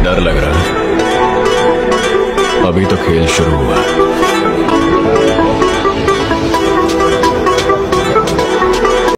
डर लग रहा है। अभी तो खेल शुरू हुआ।